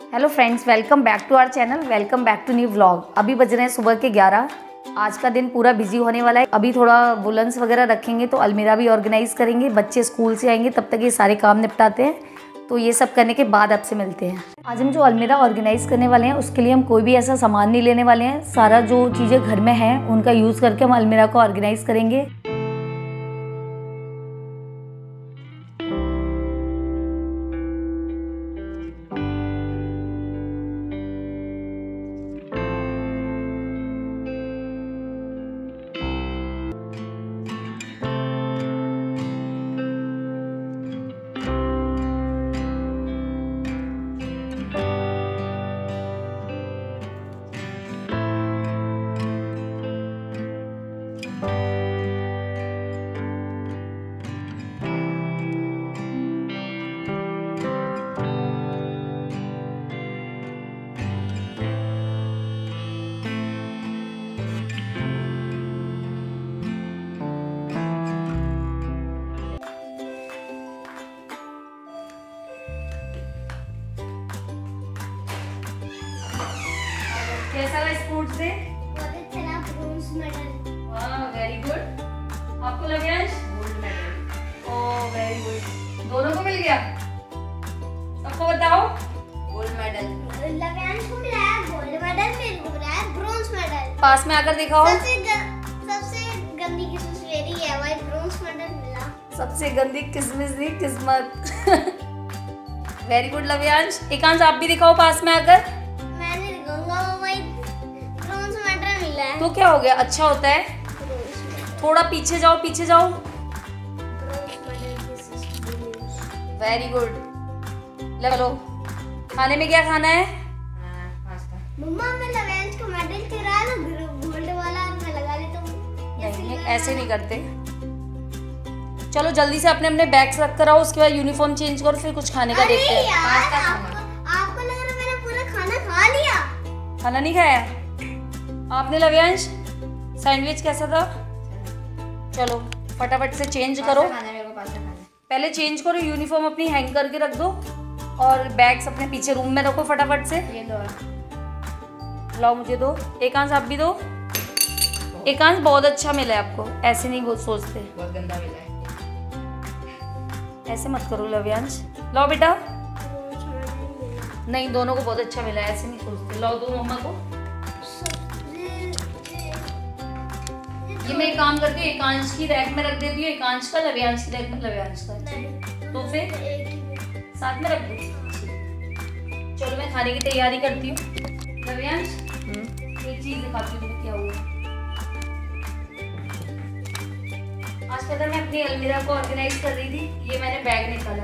Hello friends, welcome back to our channel, welcome back to new vlog. अभी बज रहे हैं सुबह के 11। आज का दिन पूरा बिजी होने वाला है। अभी थोड़ा वुलन्स वगैरह रखेंगे तो अलमीरा भी ऑर्गेनाइज करेंगे। बच्चे स्कूल से आएंगे तब तक ये सारे काम निपटाते हैं, तो ये सब करने के बाद आपसे मिलते हैं। आज हम जो अलमीरा ऑर्गेनाइज करने वाले हैं उसके लिए हम कोई भी ऐसा सामान नहीं लेने वाले हैं। सारा जो चीज़ें घर में हैं उनका यूज़ करके हम अलमीरा को ऑर्गेनाइज करेंगे। कैसा लगा स्पोर्ट्स डे? बहुत अच्छा लगा। Bronze medal. वाह, वेरी गुड। आपको लगे आज gold medal? Oh very good, दोनों को मिल गया। सबको बताओ। गोल्ड मेडल लव्यांश को मिला है गोल्ड मेडल, मेरे को मिला है ब्रोंज मेडल। पास में आकर दिखाओ। सबसे गंदी किस्मत मेरी है, भाई ब्रोंज मेडल मिला। सबसे गंदी किस्मत दी किस्मत। Very good Lavyansh. एकांश आप भी दिखाओ पास में आकर। मैंने दिखाऊंगा वो भाई ब्रोंज मेडल मिला है। तो क्या हो गया, अच्छा होता है। थोड़ा पीछे जाओ, पीछे जाओ। Very good. चलो खाने में क्या खाना है? मम्मा मैं लव्यांश को मेडल चुरा लो गोल्ड वाला और मैं लगा लेता हूँ। नहीं, ऐसे नहीं करते। चलो जल्दी से अपने अपने बैग्स रख कर आओ, उसके बाद यूनिफॉर्म चेंज करो, फिर कुछ खाने का देखते हैं। आपको लग रहा है मैंने पूरा खाना खा लिया। खाना नहीं खाया आपने लव्यांश? सैंडविच कैसा था? चलो फटाफट से चेंज करो। पहले चेंज करो, यूनिफॉर्म अपनी हैंग करके रख दो और बैग्स अपने पीछे रूम में रखो फटाफट से। ये लो। लाओ मुझे दो। एकांश आप भी दो। एकांश बहुत अच्छा मिला है आपको, ऐसे नहीं बहुत सोचते। बहुत गंदा मिला है। ऐसे मत करो लव्यांश। लाओ बेटा। नहीं, दोनों को बहुत अच्छा मिला है, ऐसे नहीं सोचते। लाओ दो मम्मा को। ये मैं एक काम करती हूँ, एकांश की रैक में रख देती हूँ एकांश का, लव्यांश की रैक में लव्यांश का। तो फिर साथ में रख दो। चलो मैं खाने की तैयारी करती हूँ। लव्यांश एक चीज दिखाती हूँ तुम्हें क्या हुआ। आज पता मैं अपनी अलमीरा को ऑर्गेनाइज कर रही थी, ये मैंने बैग निकाला।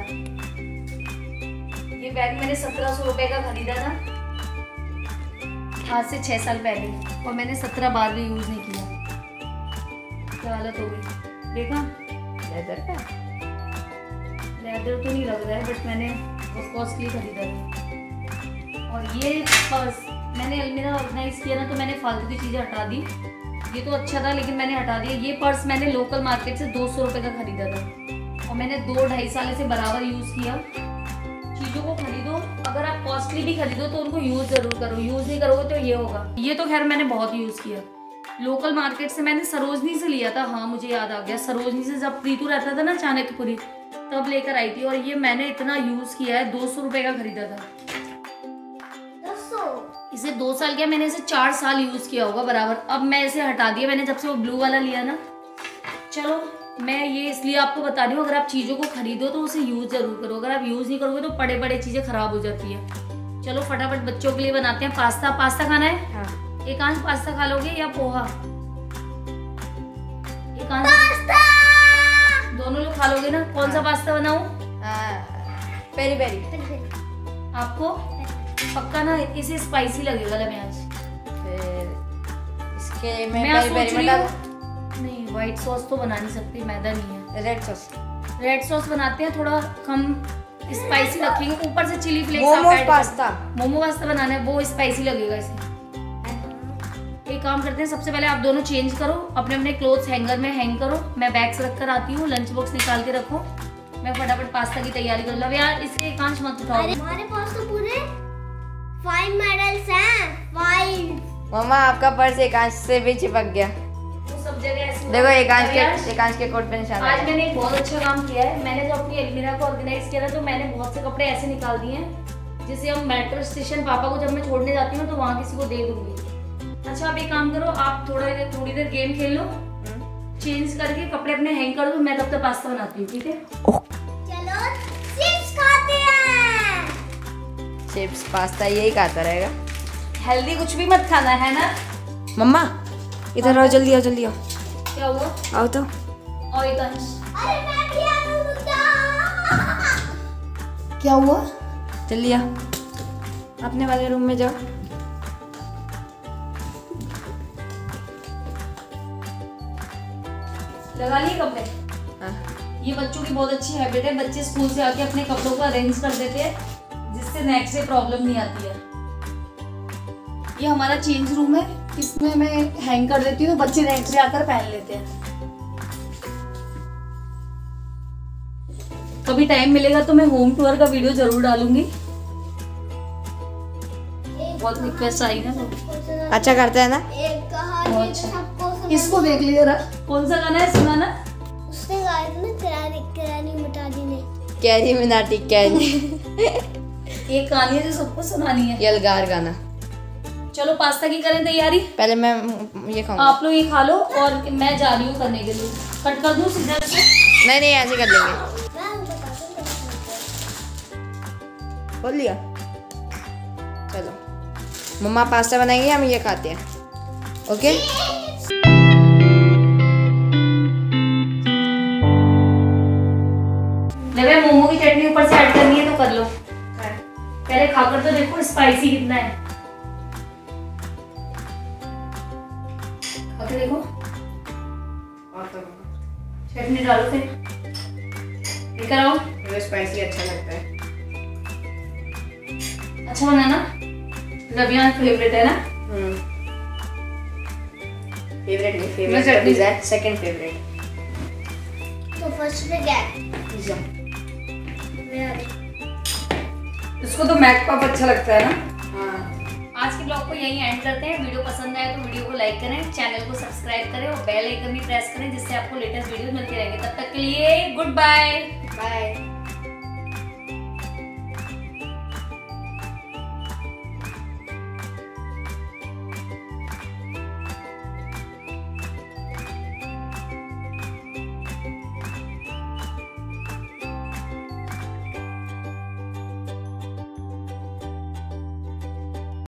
ये बैग मैंने 1700 रुपए का खरीदा था आज से 6 साल पहले, और मैंने 17 बार भी यूज नहीं किया। क्या हालत हो गई देखा। लेदर का लेदर तो नहीं लग रहा है, बट मैंने बहुत कॉस्टली खरीदा था। और ये पर्स मैंने अलमीरा ऑर्गेनाइज किया ना, तो मैंने फालतू की चीज़ें हटा दी। ये तो अच्छा था लेकिन मैंने हटा दिया। ये पर्स मैंने लोकल मार्केट से 200 रुपये का खरीदा था और मैंने 2-2.5 साल से बराबर यूज़ किया। चीज़ों को खरीदो, अगर आप कॉस्टली भी खरीदो तो उनको यूज़ ज़रूर करो। यूज़ नहीं करोगे तो ये होगा। ये तो खैर मैंने बहुत यूज़ किया। लोकल मार्केट से मैंने सरोजनी से लिया था। हाँ मुझे याद आ गया, सरोजनी से जब प्रीतू रहता था ना चाणक्यपुरी, तब लेकर आई थी। और ये मैंने इतना यूज़ किया है, 200 रुपये का खरीदा था। इसे 2 साल क्या, मैंने इसे 4 साल यूज़ किया होगा बराबर। अब मैं इसे हटा दिया मैंने जब से वो ब्लू वाला लिया ना। चलो मैं ये इसलिए आपको बता रही हूँ, अगर आप चीज़ों को खरीदो तो उसे यूज़ ज़रूर करो। अगर आप यूज़ नहीं करोगे तो बड़े बड़े चीज़ें ख़राब हो जाती है। चलो फटाफट बच्चों के लिए बनाते हैं पास्ता। पास्ता खाना है? हाँ। एकांश पास्ता खा लोगे या पोहा? एकांश पास्ता दोनों लोग खा लोगे ना? कौन सा पास्ता बनाऊं? Peri peri. आपको पक्का ना इसे स्पाइसी लगेगा लव्यांश। फिर इसके में मैं पेरी पेरी सोच रही में हूँ, नहीं व्हाइट सॉस तो बना नहीं सकती, मैदा नहीं है। Red sauce. रेड सॉस बनाते हैं, थोड़ा कम स्पाइसी रखेंगे, ऊपर से chilli flakes. Momo pasta. Momo pasta बनाना है, वो स्पाइसी लगेगा इसे। एक काम करते हैं, सबसे पहले आप दोनों चेंज करो, अपने अपने क्लोथ्स हैंगर में हैंग करो। मैं बैग्स रख कर आती हूँ, लंच बॉक्स निकाल के रखो। मैं फटाफट पास्ता की तैयारी कर लूँ। अब यार इसके एकांश मत उठाओ। हमारे पास तो पूरे मम्मा आपका पर्स एकांश से भी चिपक गया। वो सब जगह ऐसे देखो एकांश के कोट पे निशान आज मैंने एक बहुत अच्छा काम किया है। मैंने जब अपनी अलमीरा को ऑर्गेनाइज किया ना तो मैंने बहुत से कपड़े ऐसे निकाल दिए हैं जिसे हम मेट्रो स्टेशन पापा को जब मैं छोड़ने जाती हूँ तो वहाँ किसी को दे दूंगी। अच्छा आप एक काम करो, आप थोड़ी देर गेम खेल लो, चेंज करके कपड़े अपने हैंग कर दो, मैं तब तक पास्ता बनाती हूँ। ठीक है चलो चिप्स खाते हैं। चिप्स पास्ता यही खाता रहेगा। हेल्दी कुछ भी मत खाना है ना। मम्मा इधर आओ, जल्दी आओ जल्दी आओ। क्या हुआ? आओ तो। और एकांश अरे मैं भी आऊंगा। क्या हुआ? जल्दी आओ, अपने वाले रूम में जाओ। लगा लिए कपड़े? हाँ। ये बच्चों की बहुत अच्छी हैबिट है, बच्चे स्कूल से आके अपने कपड़ों को अरेंज कर देते हैं जिससे नेक्स्ट डे प्रॉब्लम नहीं आती है। ये हमारा चेंज रूम है, इसमें मैं हैंग कर देती हूँ, बच्चे नेक्स्ट डे आकर पहन लेते हैं। कभी टाइम मिलेगा तो मैं होम टूर का वीडियो जरूर डालूंगी। बहुत रिक्वेस्ट आई ना तो। अच्छा करता है ना। एक कहानी तो सबको सुना। इसको देख लीजिए जरा, कौन सा गाना है सुनाना। उसने गाया था ना किरानी मिटा दी ने। कैरी मिनाटी कैरी। एक कहानी है जो सबको सुनानी है। यलगार गाना। चलो पास्ता की करें तैयारी। पहले मैं ये खाऊंगा। आप लोग ये खा लो और मैं जा रही हूँ करने के लिए। कट कर दूँ सीजर से? नहीं नहीं ऐसे कर लेंगे। मैं बताता हूँ। खोल लिया। चलो मम्मा पास्ता बनाएंगे, हम ये खाते हैं। ओके लगे मोमो की चटनी ऊपर से ऐड करनी है तो कर लो। पहले खाकर तो देखो स्पाइसी कितना है। खाकर देखो, चटनी डालो फिर लेकर आओ। मुझे स्पाइसी अच्छा लगता है। अच्छा बनाना, रबियान फेवरेट है ना। फेवरेट नहीं, मैं चटनी पिज़्ज़ा सेकंड फेवरेट। तो फर्स्ट पे क्या? पिज़्ज़ा। इसको तो मैक पॉप अच्छा लगता है ना। हाँ। आज के ब्लॉग को यहीं एंड करते हैं। वीडियो पसंद आए तो वीडियो को लाइक करें, चैनल को सब्सक्राइब करें और बेल आइकन भी प्रेस करें जिससे आपको लेटेस्ट वीडियोस मिलती रहेंगे। तब तक के लिए गुड बाय। बाय।